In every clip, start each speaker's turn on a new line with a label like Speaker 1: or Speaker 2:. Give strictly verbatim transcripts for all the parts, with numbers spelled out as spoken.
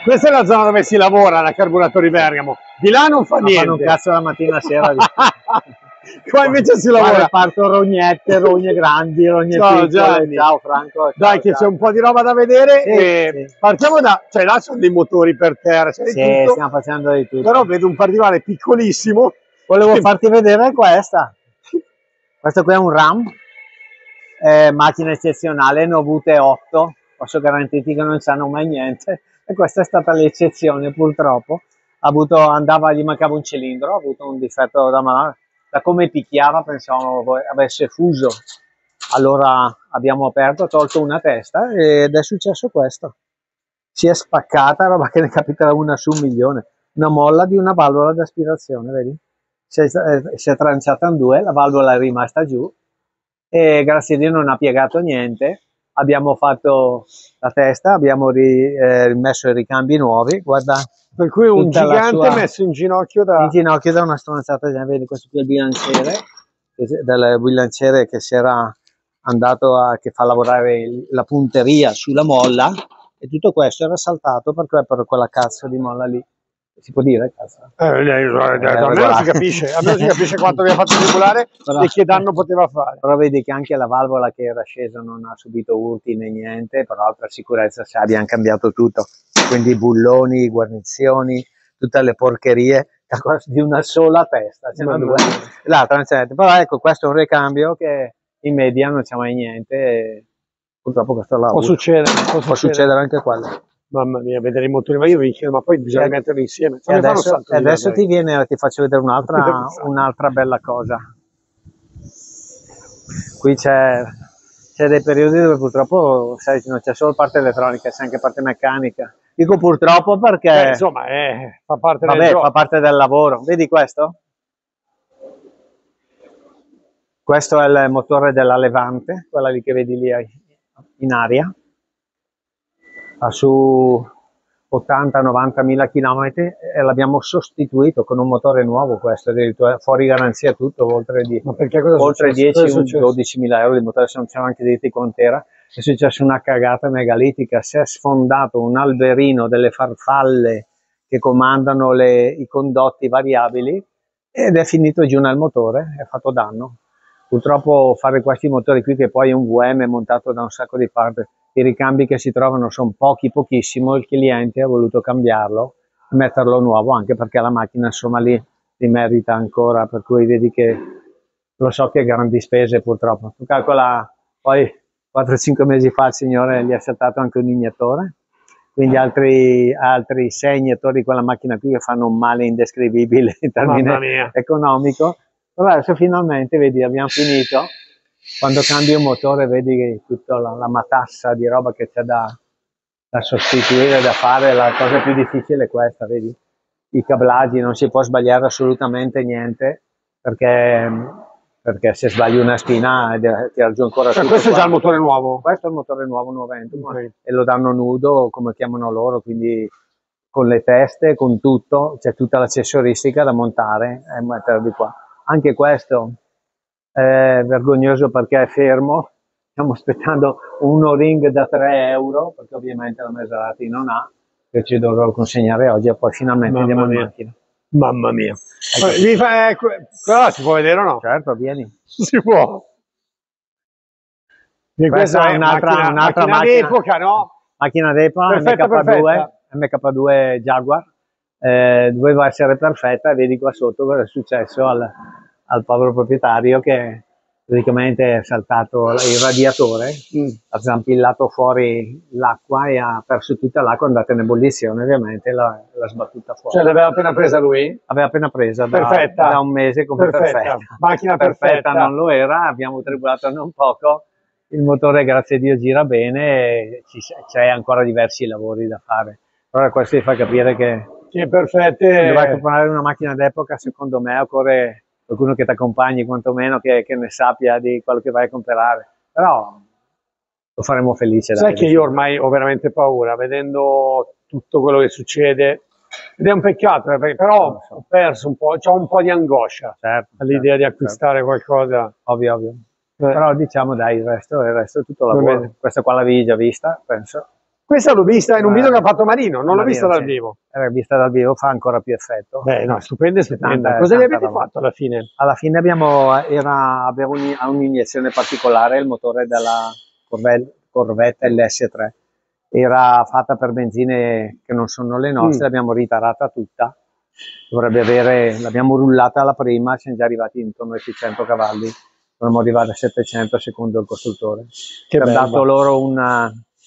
Speaker 1: Questa è la zona dove si lavora da Carburatori Bergamo. Di là non fa
Speaker 2: non
Speaker 1: niente.
Speaker 2: fanno un cazzo la mattina e sera.
Speaker 1: Qua invece si lavora.
Speaker 2: Parto rognette, rogne grandi, rogne
Speaker 1: Ciao,
Speaker 2: piccole.
Speaker 1: Gianni.
Speaker 2: Ciao Franco. Ciao,
Speaker 1: Dai, che c'è un po' di roba da vedere.
Speaker 2: Sì,
Speaker 1: e
Speaker 2: sì.
Speaker 1: Partiamo da, cioè là sono dei motori per terra, c'è
Speaker 2: Sì,
Speaker 1: di tutto,
Speaker 2: stiamo facendo di tutto.
Speaker 1: però vedo un particolare piccolissimo.
Speaker 2: Volevo farti vedere questa. Questo qui è un RAM, eh, macchina eccezionale, ne ho avute otto, posso garantirti che non sanno mai niente. E questa è stata l'eccezione, purtroppo. Ha avuto, andava, gli mancava un cilindro, ha avuto un difetto da mano. Da come picchiava pensavo avesse fuso. Allora abbiamo aperto, tolto una testa ed è successo questo. Si è spaccata, roba che ne capita una su un milione. Una molla di una valvola d'aspirazione, vedi? Si è, eh, si è tranciata in due, la valvola è rimasta giù e grazie a Dio non ha piegato niente. Abbiamo fatto la testa, abbiamo ri, eh, rimesso i ricambi nuovi, guarda.
Speaker 1: Per cui un gigante
Speaker 2: sua,
Speaker 1: messo in ginocchio da...
Speaker 2: In ginocchio da una stronzata, vedi questo qui è il bilanciere, del bilanciere che si era andato a che fa lavorare la punteria sulla molla, e tutto questo era saltato per, per quella cazzo di molla lì. Si può dire cazzo?
Speaker 1: Eh, eh, eh, almeno si capisce, almeno si capisce quanto abbiamo fatto tribulare e che danno poteva fare.
Speaker 2: Però vedi che anche la valvola che era scesa non ha subito urti né niente, però per sicurezza abbiamo cambiato tutto. Quindi bulloni, guarnizioni, tutte le porcherie di una sola testa, ce n'è due. L'altra non c'è. Però ecco, questo è un ricambio che in media non c'è mai niente. E purtroppo questo là
Speaker 1: può succedere, può,
Speaker 2: può succedere anche quello.
Speaker 1: Mamma mia, vedere i motori, ma io vi chiedo, ma poi bisogna e metterli insieme.
Speaker 2: E adesso, e adesso ti viene, ti faccio vedere un'altra un'altra bella cosa. Qui c'è dei periodi dove purtroppo sai, non c'è solo parte elettronica, c'è anche parte meccanica. Dico purtroppo perché
Speaker 1: Beh, insomma eh, fa parte
Speaker 2: vabbè,
Speaker 1: del gioco.
Speaker 2: fa parte del lavoro. Vedi questo? Questo è il motore della Levante, quella lì che vedi lì in aria. Ha su ottanta novanta mila chilometri e l'abbiamo sostituito con un motore nuovo, questo addirittura fuori garanzia tutto, oltre, di,
Speaker 1: Ma perché cosa
Speaker 2: oltre dieci dodici mila euro di motore, se non c'erano anche diritti con terra. È successa una cagata megalitica, si è sfondato un alberino delle farfalle che comandano le, i condotti variabili ed è finito giù nel motore, è fatto danno. Purtroppo fare questi motori qui, che poi è un V M montato da un sacco di parti, i ricambi che si trovano sono pochi, pochissimo, il cliente ha voluto cambiarlo, metterlo nuovo, anche perché la macchina insomma lì li merita ancora, per cui vedi che lo so che grandi spese purtroppo. Tu calcola, poi quattro cinque mesi fa il signore gli ha saltato anche un iniettore, quindi altri, altri sei iniettori di quella macchina qui che fanno un male indescrivibile in termine economico. Però adesso finalmente, vedi, abbiamo finito. Quando cambi un motore vedi tutta la, la matassa di roba che c'è da, da sostituire, da fare. La cosa più difficile è questa, vedi? I cablaggi, non si può sbagliare assolutamente niente, perché, perché se sbagli una spina tira giù ancora tutto.
Speaker 1: Questo è già il motore nuovo?
Speaker 2: Questo è il motore nuovo, novecento, okay. E lo danno nudo, come chiamano loro, quindi con le teste, con tutto, c'è tutta l'accessoristica da montare e mettere di qua. Anche questo è vergognoso perché è fermo, stiamo aspettando un O-ring da tre euro, perché ovviamente la Maserati non ha, che ci dovrò consegnare oggi e poi finalmente
Speaker 1: Mamma
Speaker 2: andiamo
Speaker 1: mia.
Speaker 2: in macchina.
Speaker 1: Mamma mia. Ecco. Mi fa, eh, però si può vedere o no?
Speaker 2: Certo, vieni.
Speaker 1: Si può. E questa, questa è un'altra macchina, un'altra macchina, macchina d'epoca, no?
Speaker 2: Macchina d'epoca, M K due, M K due Jaguar. Eh, doveva essere perfetta e vedi qua sotto cosa è successo al, al povero proprietario, che praticamente è saltato il radiatore, mm. ha zampillato fuori l'acqua e ha perso tutta l'acqua, è andata in ebollizione ovviamente, l'ha sbattuta fuori.
Speaker 1: Cioè l'aveva appena presa lui?
Speaker 2: Aveva appena presa da,
Speaker 1: perfetta.
Speaker 2: da un mese come perfetta. perfetta.
Speaker 1: Macchina perfetta.
Speaker 2: perfetta non lo era, abbiamo tribolato non poco, il motore grazie a Dio gira bene, c'è ancora diversi lavori da fare, però questo ti fa capire che
Speaker 1: sì, perfette.
Speaker 2: Se dovrai comprare una macchina d'epoca, secondo me occorre qualcuno che ti accompagni, quantomeno che, che ne sappia di quello che vai a comprare. Però lo faremo felice.
Speaker 1: Sai che io ormai ho veramente paura, vedendo tutto quello che succede, ed è un peccato, perché però so. ho perso un po', ho un po' di angoscia
Speaker 2: certo,
Speaker 1: all'idea
Speaker 2: certo,
Speaker 1: di acquistare certo. qualcosa.
Speaker 2: Ovvio, ovvio. Eh. Però diciamo dai, il resto, il resto è tutto lavoro. Questa qua l'avevi già vista, penso.
Speaker 1: Questa l'ho vista in un video che ha fatto Marino, non l'ho
Speaker 2: Marino,
Speaker 1: vista dal
Speaker 2: sì.
Speaker 1: vivo.
Speaker 2: Era vista dal vivo, fa ancora più effetto.
Speaker 1: Beh, no, stupenda e stupenda.
Speaker 2: Tanta-
Speaker 1: Cosa gli
Speaker 2: tanta
Speaker 1: avete
Speaker 2: roba.
Speaker 1: fatto alla fine?
Speaker 2: Alla fine abbiamo, era, aveva un- ha un'iniezione particolare, il motore della Corvette, Corvette L S tre. Era fatta per benzine che non sono le nostre,
Speaker 1: Mm.
Speaker 2: l'abbiamo ritarata tutta. Dovrebbe avere, l'abbiamo rullata alla prima, siamo già arrivati intorno ai seicento cavalli. Dovremmo arrivare a settecento secondo il costruttore.
Speaker 1: Che
Speaker 2: Ci ha
Speaker 1: bello.
Speaker 2: dato loro una...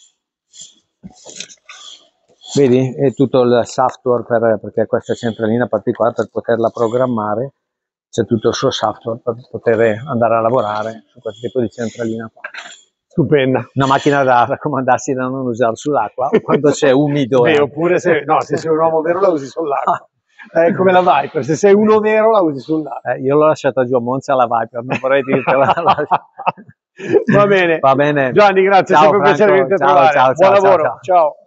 Speaker 2: Vedi? È tutto il software per, perché questa centralina particolare per poterla programmare, c'è tutto il suo software per poter andare a lavorare su questo tipo di centralina qua.
Speaker 1: Stupenda.
Speaker 2: Una macchina da raccomandarsi da non usare sull'acqua quando c'è umido.
Speaker 1: Beh,
Speaker 2: eh.
Speaker 1: oppure se, no, se sei un uomo vero la usi sull'acqua. È come la Viper, se sei uno vero la usi sull'acqua.
Speaker 2: Eh, io l'ho lasciata giù a Monza alla Viper, non vorrei dirtela.
Speaker 1: Va bene.
Speaker 2: Va bene.
Speaker 1: Gianni, grazie, è
Speaker 2: Ciao,
Speaker 1: sempre un piacere
Speaker 2: Franco.
Speaker 1: venirti a
Speaker 2: Ciao,
Speaker 1: trovare.
Speaker 2: ciao,
Speaker 1: Buon
Speaker 2: ciao,
Speaker 1: lavoro.
Speaker 2: ciao, ciao.
Speaker 1: Ciao.